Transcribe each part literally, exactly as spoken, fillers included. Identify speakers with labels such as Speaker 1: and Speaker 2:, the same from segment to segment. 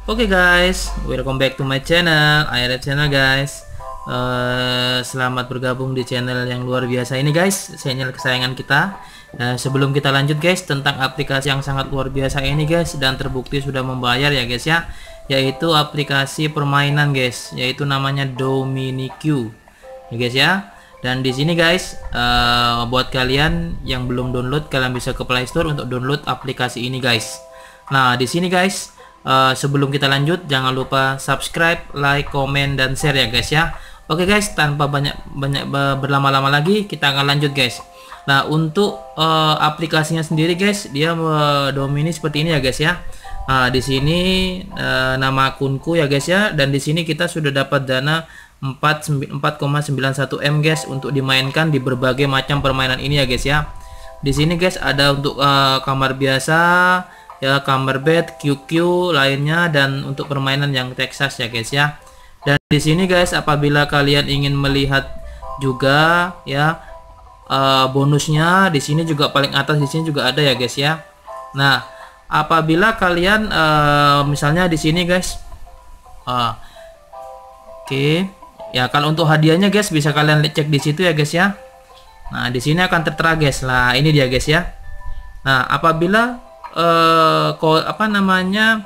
Speaker 1: Oke okay guys, welcome back to my channel, Aira Channel guys. uh, Selamat bergabung di channel yang luar biasa ini guys, channel kesayangan kita. uh, Sebelum kita lanjut guys, tentang aplikasi yang sangat luar biasa ini guys, dan terbukti sudah membayar ya guys ya, yaitu aplikasi permainan guys, yaitu namanya Dominiq ya guys ya. Dan di sini guys, uh, buat kalian yang belum download, kalian bisa ke Play Store untuk download aplikasi ini guys. Nah di sini guys, Uh, sebelum kita lanjut, jangan lupa subscribe, like, komen, dan share ya guys ya. Oke guys, tanpa banyak banyak berlama-lama lagi, kita akan lanjut guys. Nah untuk uh, aplikasinya sendiri guys, dia uh, Dominiq seperti ini ya guys ya. Nah, di sini uh, nama akunku ya guys ya, dan di sini kita sudah dapat dana empat koma sembilan satu M guys untuk dimainkan di berbagai macam permainan ini ya guys ya. Di sini guys ada untuk uh, kamar biasa, ya, kamar bed, Q Q lainnya, dan untuk permainan yang Texas ya guys ya. Dan di sini guys, apabila kalian ingin melihat juga ya uh, bonusnya, di sini juga paling atas di sini juga ada ya guys ya. Nah apabila kalian uh, misalnya di sini guys, uh, oke okay. Ya, kalau untuk hadiahnya guys bisa kalian cek di situ ya guys ya. Nah di sini akan tertera guys, lah ini dia guys ya. Nah apabila Uh, apa namanya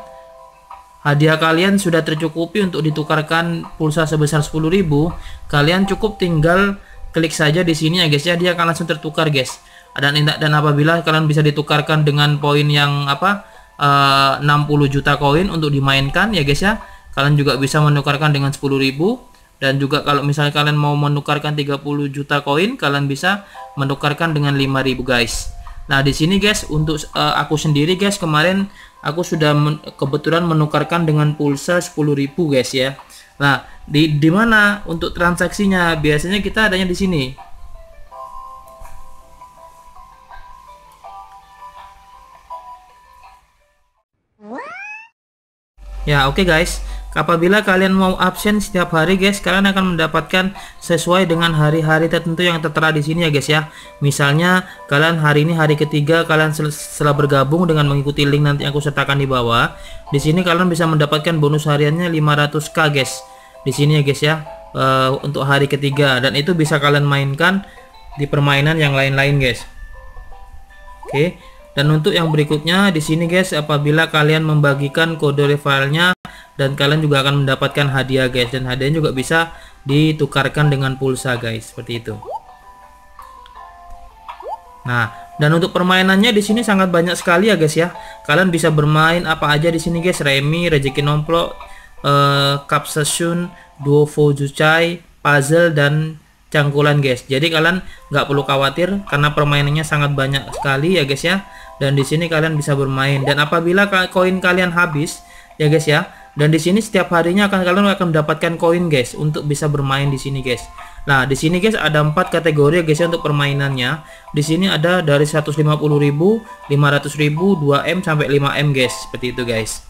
Speaker 1: hadiah kalian sudah tercukupi untuk ditukarkan pulsa sebesar sepuluh ribu, kalian cukup tinggal klik saja di sini ya guys ya, dia akan langsung tertukar guys. Dan dan apabila kalian bisa ditukarkan dengan poin yang apa uh, enam puluh juta koin untuk dimainkan ya guys ya, kalian juga bisa menukarkan dengan sepuluh ribu. Dan juga kalau misalnya kalian mau menukarkan tiga puluh juta koin, kalian bisa menukarkan dengan lima ribu guys. Nah di sini guys, untuk uh, aku sendiri guys, kemarin aku sudah men kebetulan menukarkan dengan pulsa sepuluh ribu guys ya. Nah di di mana untuk transaksinya, biasanya kita adanya di sini. Ya oke okay guys, apabila kalian mau absen setiap hari guys, kalian akan mendapatkan sesuai dengan hari-hari tertentu yang tertera di sini ya guys ya. Misalnya kalian hari ini hari ketiga, kalian sel setelah bergabung dengan mengikuti link nanti aku sertakan di bawah. Di sini kalian bisa mendapatkan bonus hariannya lima ratus K guys. Di sini ya guys ya, uh, untuk hari ketiga, dan itu bisa kalian mainkan di permainan yang lain-lain guys. Oke. Okay. Dan untuk yang berikutnya di sini guys, apabila kalian membagikan kode referralnya, dan kalian juga akan mendapatkan hadiah guys, dan hadiahnya juga bisa ditukarkan dengan pulsa guys, seperti itu. Nah, dan untuk permainannya di sini sangat banyak sekali ya guys ya. Kalian bisa bermain apa aja di sini guys, remi, rezeki nomplok, eh, capsation, duo Jucai, puzzle, dan cangkulan guys. Jadi kalian nggak perlu khawatir karena permainannya sangat banyak sekali ya guys ya. Dan di sini kalian bisa bermain, dan apabila koin kalian habis ya guys ya, dan di sini setiap harinya akan kalian akan mendapatkan koin guys untuk bisa bermain di sini guys. Nah di sini guys ada empat kategori guys ya untuk permainannya. Di sini ada dari seratus lima puluh ribu, lima ratus ribu, dua M sampai lima M guys, seperti itu guys.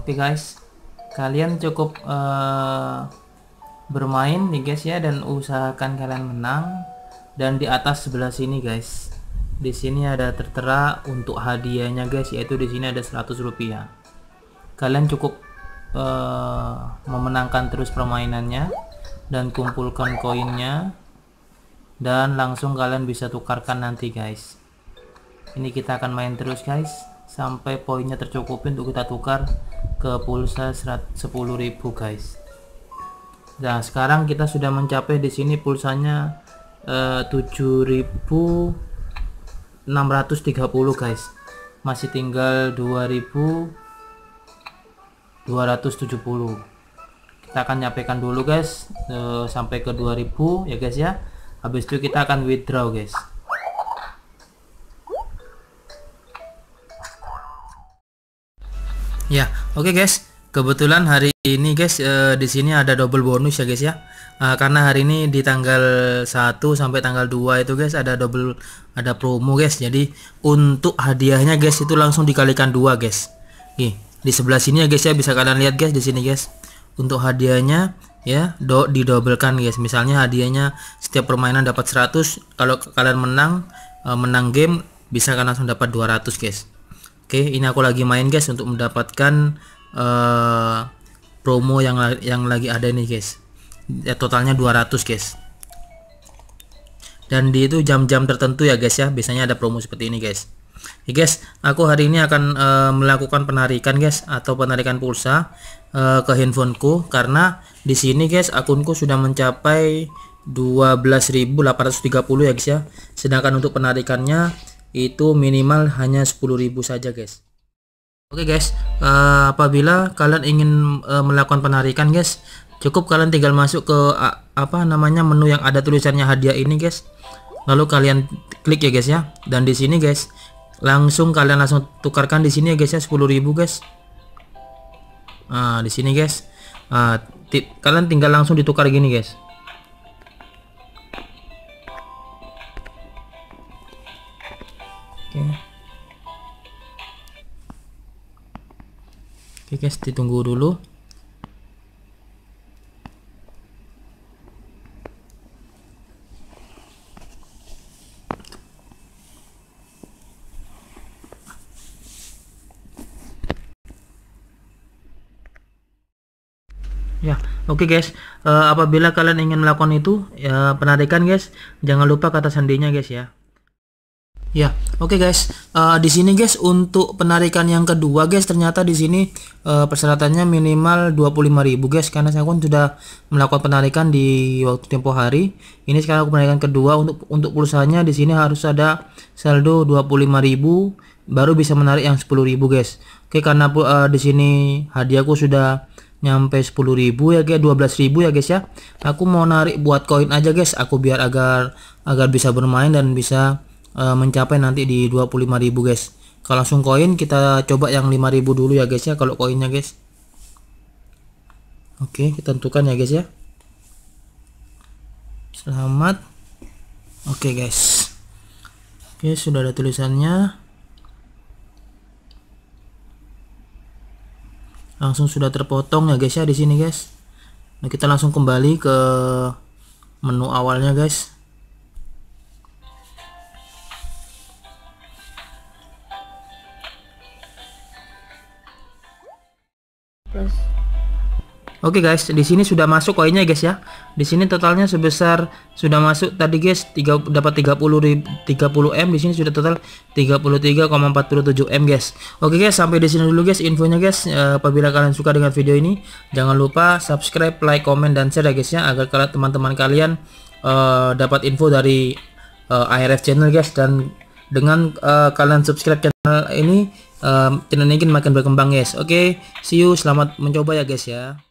Speaker 1: oke okay guys, kalian cukup uh, bermain nih guys ya, dan usahakan kalian menang. Dan di atas sebelah sini guys, di sini ada tertera untuk hadiahnya guys, yaitu di sini ada seratus rupiah. Kalian cukup uh, memenangkan terus permainannya dan kumpulkan koinnya, dan langsung kalian bisa tukarkan nanti guys. Ini kita akan main terus guys sampai poinnya tercukupi untuk kita tukar ke pulsa sepuluh ribu guys. Nah, sekarang kita sudah mencapai di sini pulsanya uh, tujuh ribu enam ratus tiga puluh guys. Masih tinggal dua ribu dua ratus tujuh puluh. Kita akan nyampaikan dulu guys uh, sampai ke dua ribu ya guys ya. Habis itu kita akan withdraw guys. Ya, oke okay guys. Kebetulan hari ini guys uh, di sini ada double bonus ya guys ya. Uh, karena hari ini di tanggal satu sampai tanggal dua itu guys ada double, ada promo guys. Jadi untuk hadiahnya guys itu langsung dikalikan dua guys. Nih, di sebelah sini ya guys ya, bisa kalian lihat guys di sini guys. Untuk hadiahnya ya do didobelkan guys. Misalnya hadiahnya setiap permainan dapat seratus, kalau kalian menang uh, menang game bisa kalian langsung dapat dua ratus guys. Oke, ini aku lagi main guys untuk mendapatkan uh, promo yang yang lagi ada nih guys. Ya, totalnya dua ratus guys. Dan di itu jam-jam tertentu ya guys ya, biasanya ada promo seperti ini guys. Ya guys, aku hari ini akan uh, melakukan penarikan guys, atau penarikan pulsa uh, ke handphoneku, karena di sini guys akunku sudah mencapai dua belas ribu delapan ratus tiga puluh ya guys ya. Sedangkan untuk penarikannya itu minimal hanya sepuluh ribu saja guys. Oke guys, uh, apabila kalian ingin uh, melakukan penarikan guys, cukup kalian tinggal masuk ke uh, apa namanya menu yang ada tulisannya hadiah ini guys. Lalu kalian klik ya guys ya. Dan di sini guys, langsung kalian langsung tukarkan di sini ya guys ya, sepuluh ribu guys. Nah, di sini guys. Uh, tip, kalian tinggal langsung ditukar gini guys. Oke. Oke guys, ditunggu dulu. Ya, oke okay guys. Uh, apabila kalian ingin melakukan itu, ya penarikan guys, jangan lupa kata sandinya guys ya. Ya, oke okay guys. Uh, di sini guys untuk penarikan yang kedua guys, ternyata di sini uh, persyaratannya minimal dua puluh lima ribu guys, karena saya pun sudah melakukan penarikan di waktu tempo hari. Ini sekarang aku penarikan kedua. Untuk untuk pulsanya di sini harus ada saldo dua puluh lima ribu baru bisa menarik yang sepuluh ribu guys. Oke, okay, karena uh, di sini hadiahku sudah nyampe sepuluh ribu ya guys, dua belas ribu ya guys ya. Aku mau narik buat koin aja guys, aku biar agar agar bisa bermain dan bisa Uh, mencapai nanti di dua puluh lima ribu guys. Kalau langsung koin kita coba yang lima ribu dulu ya guys ya, kalau koinnya guys. Oke, kita tentukan ya guys ya. Selamat. Oke guys. Oke, sudah ada tulisannya. Langsung sudah terpotong ya guys ya di sini guys. Nah, kita langsung kembali ke menu awalnya guys. Oke okay guys, di sini sudah masuk koinnya guys ya. Di sini totalnya sebesar sudah masuk tadi guys, tiga, dapat tiga puluh M. Di sini sudah total tiga puluh tiga koma empat tujuh M guys. Oke okay guys, sampai di sini dulu guys infonya guys. E, apabila kalian suka dengan video ini, jangan lupa subscribe, like, komen, dan share ya guys ya, agar kalian teman-teman kalian e, dapat info dari e, A R F channel guys. Dan dengan e, kalian subscribe channel ini, e, channel ini makin berkembang guys. Oke, okay, see you, selamat mencoba ya guys ya.